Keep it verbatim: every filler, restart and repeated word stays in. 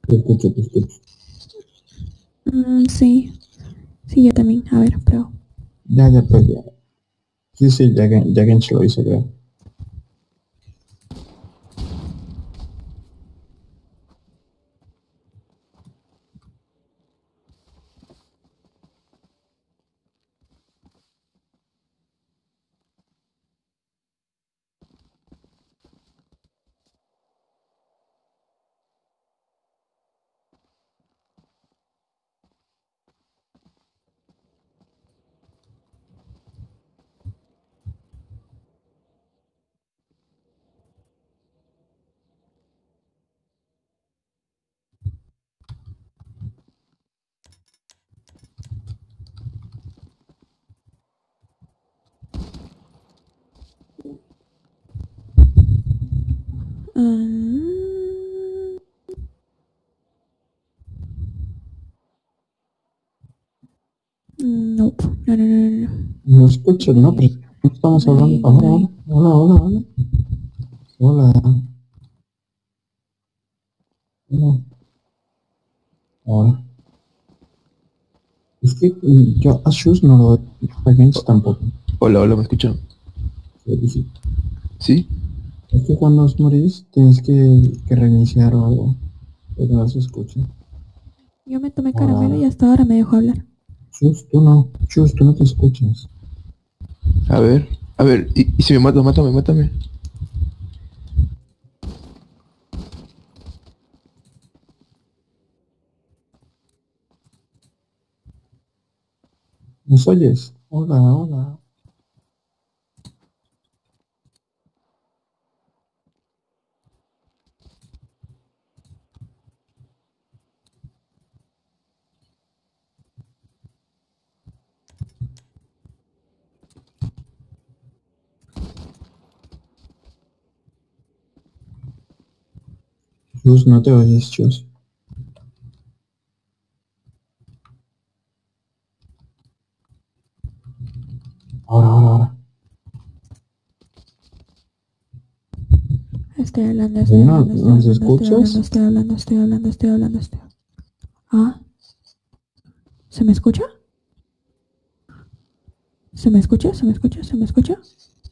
Te escucho, te escucho. Mm, sí, sí, yo también. A ver, pero... Ya, ya, pues ya. Sí, sí, ya que, ya que lo hizo, creo. mm, no, no, no, no, no. No escucho, ¿no? Pero no estamos hablando. Goodbye, Ahora, goodbye. ahora. Hola, hola, hola. Hola. Hola. Hola. Es que mm, yo a Shus no lo doy. A Gench tampoco. Hola, hola, ¿me escuchan? Sí, sí, sí. ¿Sí? Es que cuando os morís tienes que, que reiniciar o algo. Pero no se escucha. Yo me tomé Ahora, caramelo y ahora. hasta ahora me dejó hablar. Shus, tú no. Shus, tú no te escuchas. A ver, a ver, y, y si me mato, mátame, mátame. ¿Nos oyes? Hola, hola. Shus, no te oyes, Shus. Ahora, ahora, ahora. Estoy hablando, ¿Sí, estoy no? hablando, estoy ¿Nos hablando, estoy hablando, escuchas? estoy hablando, estoy hablando, estoy hablando, estoy... Ah, ¿se me escucha? ¿Se me escucha? ¿Se me escucha? ¿Se me escucha?